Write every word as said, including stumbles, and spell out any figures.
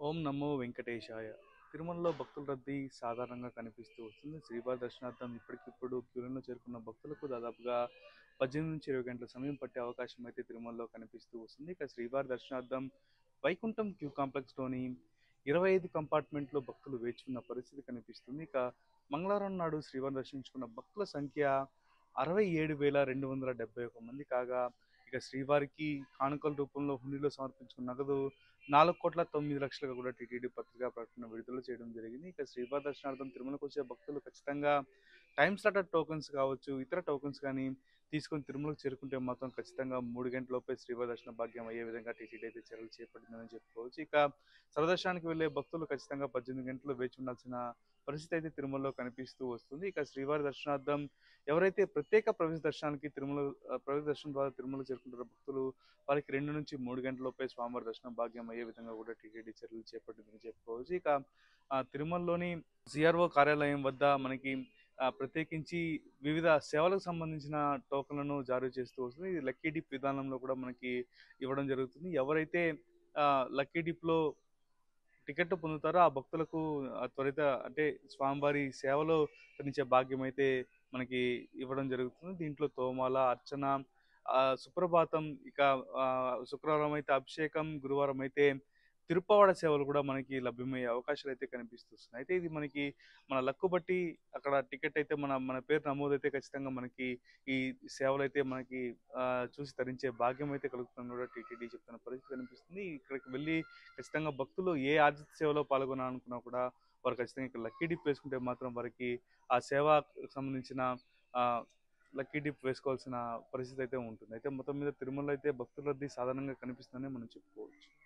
ఓం నమో వెంకటేశాయ. తిరుమలలో భక్తుల రద్దీ సాధారణంగా కనిపిస్తూ వస్తుంది. శ్రీవారి దర్శనార్థం ఇప్పటికిప్పుడు క్యూలైన్‌లో చేరుకున్న భక్తులకు దాదాపుగా పద్దెనిమిది నుంచి ఇరవై గంటల సమయం పట్టే అవకాశం అయితే తిరుమలలో కనిపిస్తూ వస్తుంది. ఇక శ్రీవారి దర్శనార్థం వైకుంఠం క్యూ కాంప్లెక్స్‌లోని ఇరవై ఐదు కంపార్ట్మెంట్‌లో భక్తులు వేచి ఉన్న పరిస్థితి కనిపిస్తుంది. ఇక మంగళవారం నాడు శ్రీవారిని దర్శించుకున్న భక్తుల సంఖ్య అరవై ఏడు వేల రెండు వందల డెబ్బై ఒక మంది కాగా, ఇక శ్రీవారికి కానుకల రూపంలో హుండీలో సమర్పించుకున్న నగదు నాలుగు కోట్ల తొమ్మిది లక్షలుగా కూడా టీటీడీ పత్రికా ప్రకటన విడుదల చేయడం జరిగింది. ఇక శ్రీవారి దర్శనార్థం తిరుమలకు వచ్చే భక్తులు ఖచ్చితంగా టైమ్ స్లాటెడ్ టోకెన్స్ కావచ్చు, ఇతర టోకెన్స్ కానీ తీసుకొని తిరుమలకు చేరుకుంటే మాత్రం ఖచ్చితంగా మూడు గంటలలోపే శ్రీవారి దర్శన భాగ్యం అయ్యే విధంగా టీటీడీ అయితే చర్యలు చేపట్టిందని చెప్పుకోవచ్చు. ఇక సర్వదర్శనానికి వెళ్ళే భక్తులు ఖచ్చితంగా పద్దెనిమిది గంటలు వేచి ఉండాల్సిన పరిస్థితి అయితే తిరుమలలో కనిపిస్తూ వస్తుంది. ఇక శ్రీవారి దర్శనార్థం ఎవరైతే ప్రత్యేక ప్రవేశ దర్శనానికి తిరుమల ఆ, ప్రవేశ దర్శనం ద్వారా తిరుమల చేరుకుంటారో భక్తులు వారికి రెండు నుంచి మూడు గంటలలోపే స్వామివారి దర్శనం భాగ్యం అయ్యే విధంగా కూడా టీటీడీ చర్యలు చేపట్టిందని చెప్పుకోవచ్చు. ఇక ఆ, తిరుమలలోని సిఆర్ఓ కార్యాలయం వద్ద మనకి ఆ, ప్రత్యేకించి వివిధ సేవలకు సంబంధించిన టోకన్లను జారీ చేస్తూ వస్తుంది. ఇది లక్కీ డిప్ విధానంలో కూడా మనకి ఇవ్వడం జరుగుతుంది. ఎవరైతే ఆ, లక్కీ డిప్లో టికెట్ పొందుతారో ఆ భక్తులకు ఆ త్వరిత అంటే స్వామివారి సేవలో తరించే భాగ్యం అయితే మనకి ఇవ్వడం జరుగుతుంది. దీంట్లో తోమాల, అర్చన, ఆ, సుప్రభాతం, ఇక ఆ, శుక్రవారం అయితే అభిషేకం, గురువారం అయితే తిరుప్పావడ సేవలు కూడా మనకి లభ్యమయ్యే అవకాశాలు అయితే కనిపిస్తున్నాయి. అయితే ఇది మనకి మన లక్కు బట్టి అక్కడ టికెట్ అయితే మన మన పేరు నమోదైతే ఖచ్చితంగా మనకి ఈ సేవలు అయితే మనకి ఆ, చూసి తరించే భాగ్యం అయితే కలుగుతుందని కూడా టీటీడీ చెప్తున్న పరిస్థితి కనిపిస్తుంది. ఇక్కడికి వెళ్ళి ఖచ్చితంగా భక్తులు ఏ ఆర్జిత సేవలో పాల్గొనాలనుకున్నా కూడా వారు ఖచ్చితంగా ఇక్కడ లక్కీ డిప్ వేసుకుంటే మాత్రం వారికి ఆ సేవకు సంబంధించిన ఆ, లక్కీ డిప్ వేసుకోవాల్సిన పరిస్థితి అయితే ఉంటుంది. అయితే మొత్తం మీద తిరుమల అయితే భక్తుల రద్దీ సాధారణంగా కనిపిస్తుందని మనం చెప్పుకోవచ్చు.